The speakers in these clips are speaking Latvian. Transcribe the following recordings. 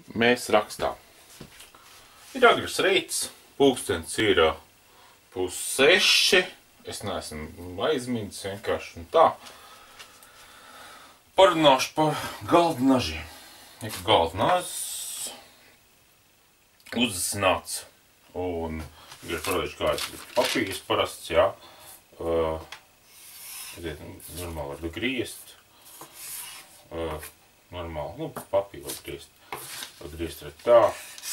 mēs rakstām. Ir agrs rīts, pulkstens ir 5:30. Es neesmu aizmidzis vienkārši un tā. Parunāšu par galda nažiem. Galda nažs uzzināts un ir parādīšu kāds papīrs parasts, jā. Normāli var griezt. Normāli, papīru var griezt. Var griezt arī tā.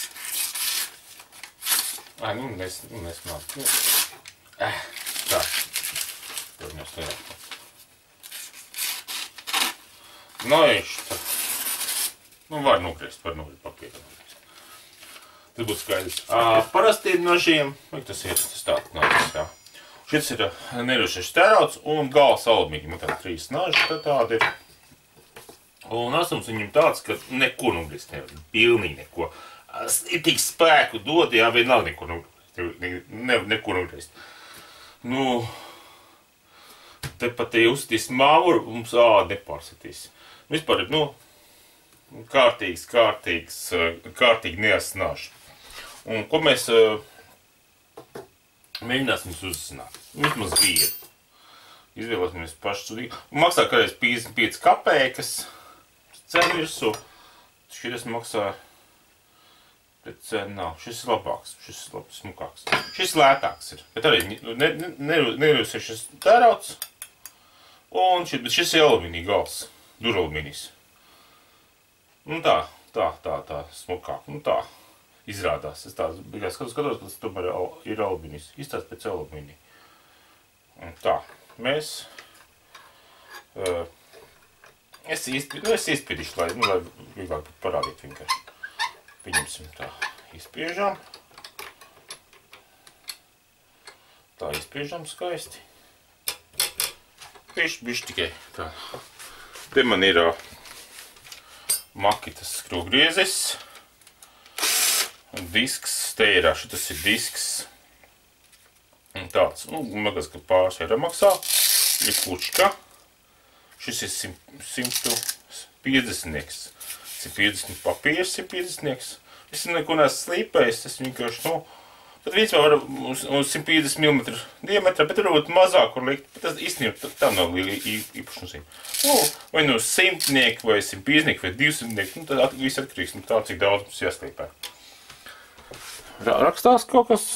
Nesmāk. Tā. Tur mēs nevar. Noiši tā. Var nogriezt papīru. Tas būtu skaidrs. Parastiem nažiem, tas ir tāds nažs, tā. Šis ir nerušais tērauds un gals alumīgi. Man tādi 3 naži tādi ir. Un asums viņam tāds, ka neko nogriezt nevar. Pilnīgi neko. Ir tik spēku dod, jā, vienalga neko nogriezt. Te pat ja uzsitīs māmuru, mums nepārsitīs. Vispār ir, kārtīgi neasnāši. Un ko mēs mēģināsim uzzināt? Vismaz viedu. Izvēlēsimies paši sudīgi. Maksā kādreiz 55 kapēkas. Cena virsū. Šis maksā, bet cena nav. Šis ir labāks, šis ir smukāks. Šis lētāks ir, bet arī nerūsies šis tērauds. Bet šis ir alumīnija gals, duralumīnijas. Tā smukāk, tā izrādās. Es tā skatos, ka tas tomēr ir alumīnijas. Izstāst pēc alumīnija. Tā, mēs... Es izspīdīšu, lai vieglāk parādīt vienkārši. Pieņemsim tā, izspiežam. Tā izspiežam skaisti. Bišķi tikai tā. Te man ir Makitas skrūvgriezis. Disks, te ir, šitas ir disks. Tāds, magas, ka pāris eiro maksā. Ir pučka. Šis ir 150. 150 papīrs, 150. Es neko neesmu slīpējis, es vienkārši, tad vispār var uz 150 mm diametrā, bet varbūt mazāk var likt, bet tas īstenībā tā nav īpaši nozīme. Vai 100, vai 150, vai 200, tad viss atkarīgs no tā, cik daudz mums jāslīpē. Rakstās kaut kas?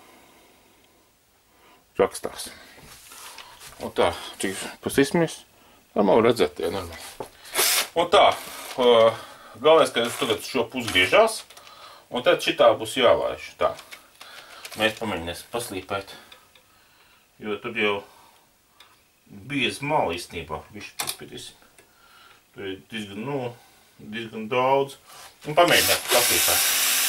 Rakstās. Un tā, cik pasīsimies? Normāli redzēt, jā, normāli. Un tā, galvenais, ka tagad šo pusi griežās, un tad šitā būs jālaiž. Tā. Mēs pamēģināsim paslīpēt, jo tur jau biezi mali īstenībā. Višķi paspētīsim. Tur ir diezgan daudz. Un pamēģināsim paslīpēt.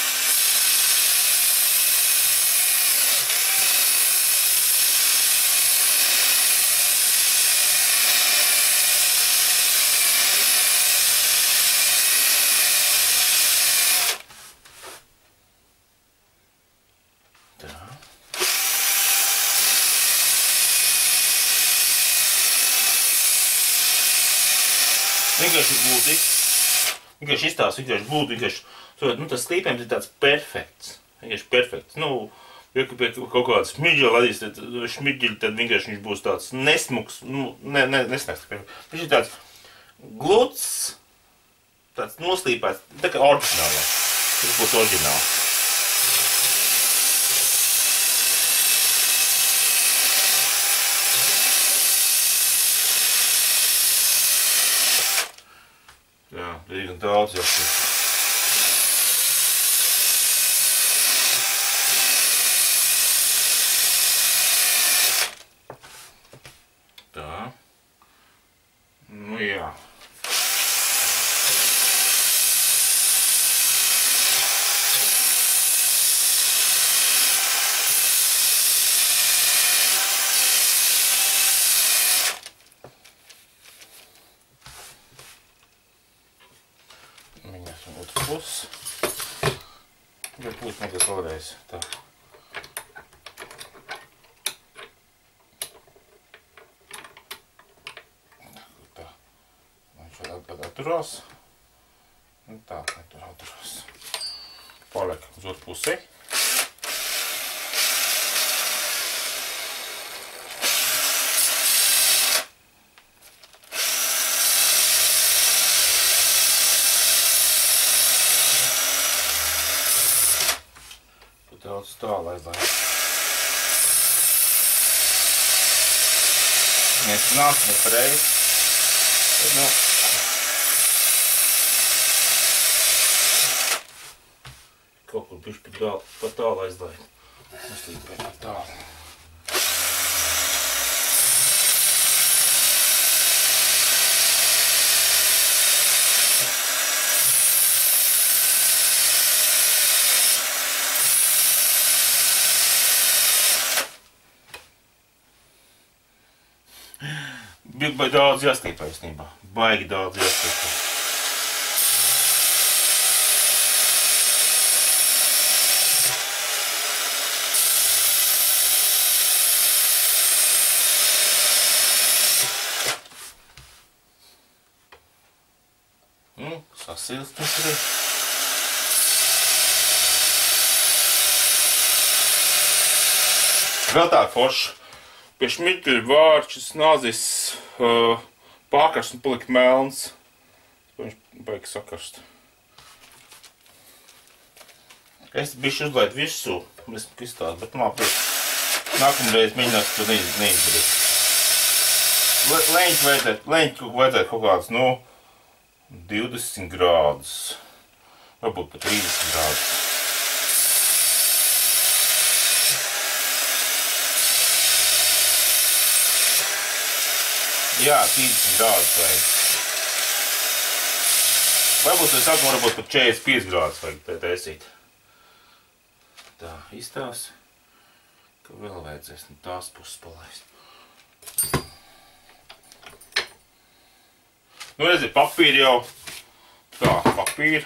Vienkārši būtīgs. Vienkārši izstāsts, vienkārši būtīgs. Tas slīpējums ir tāds perfekts. Vienkārši perfekts. Ja pie kaut kāda šmiģeļa ladīs, tad vienkārši viņš būs tāds nesmuks. Nesnēks. Viņš ir tāds gluds, tāds noslīpēts. Tā kā oriģinālā. Tas būs oriģināls. Jā, diezgan daudz jāsaka. Tā. Jā. Mēģināsim otru pusi. Bet būs nekas vēlreiz. Tā. Tā. Viņš atturās. Nu tā, tur atturās. Paliek uz otru pusi. Daudz tā, lai mēs nāc nepareizi. Nu, kaut kur bišķi pa tālu aizlaid. Mēs līdz pa tālu. Bija daudz jāstīpā īstenībā. Baigi daudz jāstīpā. Sasilst tas arī. Vēl tā forša. Pie šmiķļa vārčas nāzis pārkarst un palikt melns. Viņš baigi sakarst. Es bišķi uzlaidu visu, izstāstu, bet labi. Nākamreiz mēģinās to neizdarīt. Leņķi vajadzētu kaut kāds, 20 grādus. Varbūt pat 30 grādus. Jā, 30 grādus vajag. Varbūt es sākumā varbūt pat 45 grādus vajag taisīt. Tā, izstāvs, ka vēl vajadzēs no tās puses palaist. Nu, redzi, papīri jau. Tā, papīri.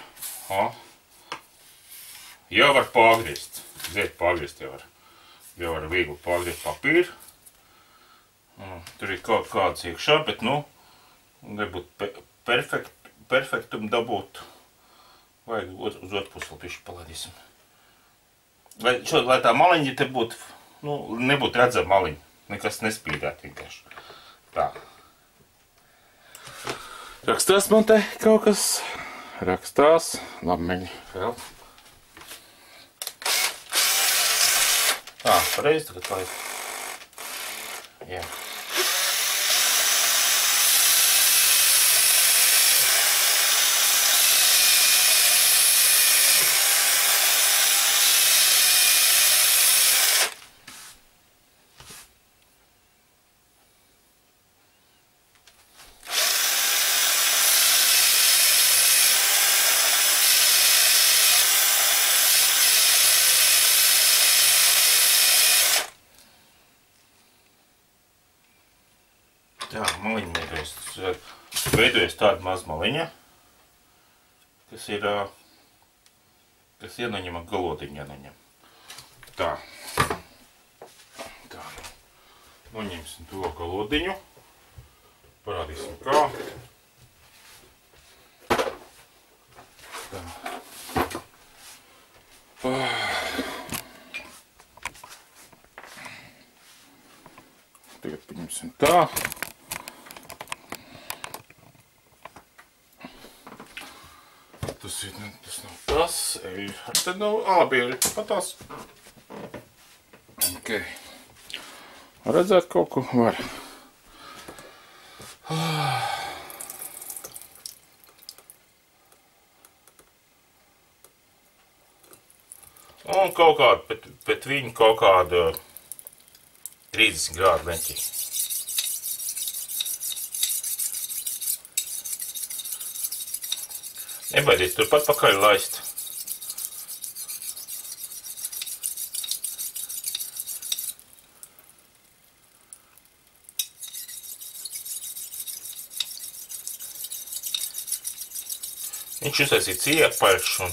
Jau var pārgriezt. Ziet, pārgriezt jau var. Jau var viegli pārgriezt papīri. Tur ir kaut kāds iekšā, bet, nebūt perfektumu dabūt. Vajag uz otru pusi vēl pišķi palaidīsim. Lai tā maliņa te būtu, nebūtu redzama maliņa. Nekas nespīdēt vienkārši. Tā. Rakstās man te kaut kas. Rakstās. Labi, vēl. Tā, pareizi tagad laid. Jā. Tā, maliņa veidojas tāda maz maliņa, kas ienaņem galodiņu ienaņem. Tā. Tā. Noņemsim to galodiņu. Parādīsim kā. Tā. Tagad paņemsim tā. Tas nav tas, tad nav ābieļi, patās. Ok. Redzēt kaut ko var. Un kaut kādu, pēc viņu kaut kādu 30 grādu leņķi. Nebaidies turpat pakaļ laist. Viņš uztaisīja iepaļš un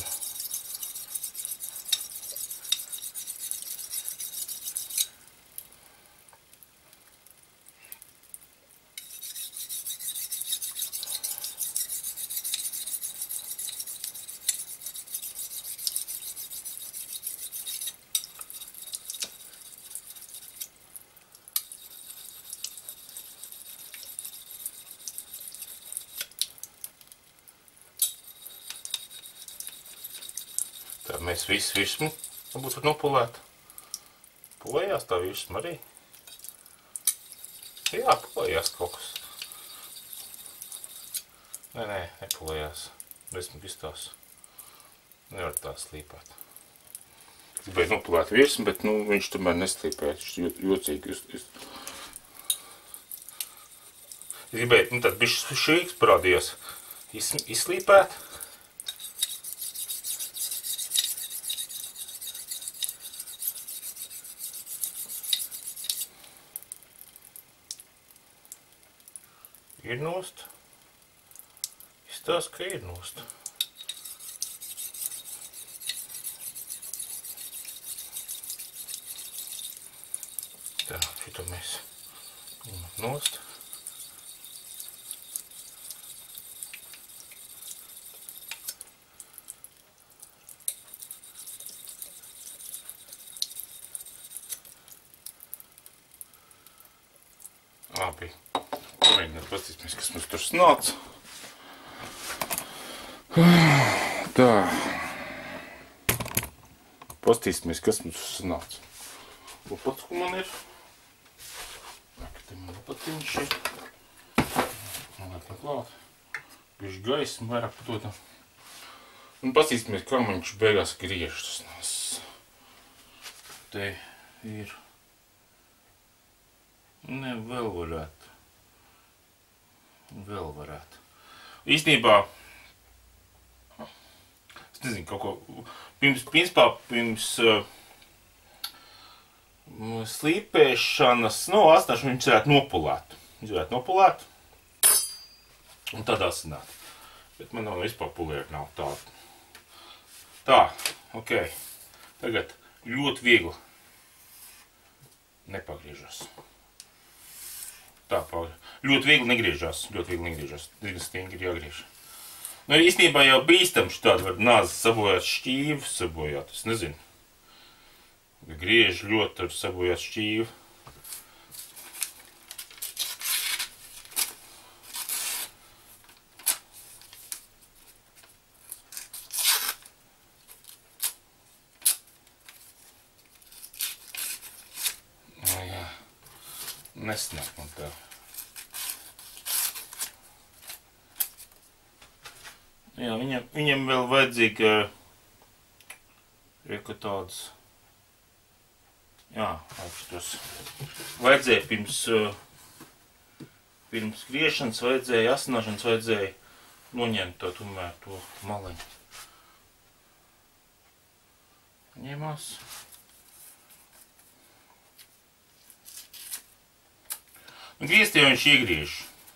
Tā mēs visu virsmu būtu nopulēt. Pulējās tā virsma arī. Jā, pulējās kaut kas. Nē, nepulējās. Desmit iztās. Nevar tā slīpēt. Gribēju nopulēt virsmu, bet viņš tomēr neslīpēja. Viņš jocīgi. Gribēju, tad bišķi šīks parādījās izslīpēt. Ir nost. Izstāsta, ka ir nost. Tā, šito mēs nost. Labi. Mēģināt pastīsimies, kas mums tur sanāca. Tā. Pastīsimies, kas mums sanāca. Lopats, ko man ir. Te man lopatiņš ir. Man liekam klāt. Bišķi gaismu vairāk patodam. Un pastīsimies, kā man viņš beigās griežas. Te ir. Ne, vēl varētu. Vēl varētu. Īstenībā, es nezinu, kaut ko, pirms slīpēšanas, asināšanu viņš varētu nopulēt. Viņš varētu nopulēt un tad asināt. Bet man nav vispār pulēri nav tāda. Tā, ok. Tagad ļoti viegli nepagriežas. Tā, ļoti viegli negriežās, diezgan stingri jāgriež. Īstenībā jau bīstam šitādi var nāzes sabojāt šķīvu sabojāt, es nezinu. Griež ļoti ar sabojāt šķīvu. Nesnāk man tā. Jā, viņam vēl vajadzīga tāds, jā, augštos. Vajadzēja pirms griešanas, vajadzēja asināšanas, vajadzēja noņemt to tomēr to maliņu. Ņemās. Griezti jau viņš iegriež.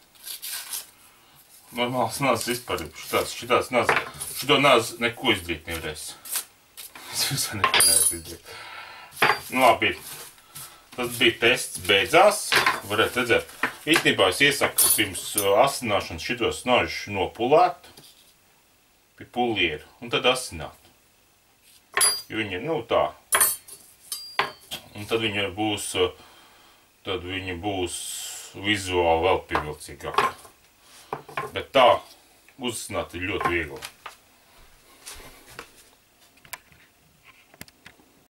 Normāls nāzes vispār ir šitāds nāzes. Šito nāzes neko izdarīt nevarēs. Es visā neko nevarēs izdarīt. Labi. Tas bija tests beidzās. Varētu redzēt. Īstenībā es iesaku pirms asināšanas šitos nāžus nopulēt pie pulieru un tad asināt. Jo viņi ir, tā. Un tad viņi būs vizuāli vēl pievilcīgāk. Bet tā uzsināt ir ļoti viegli.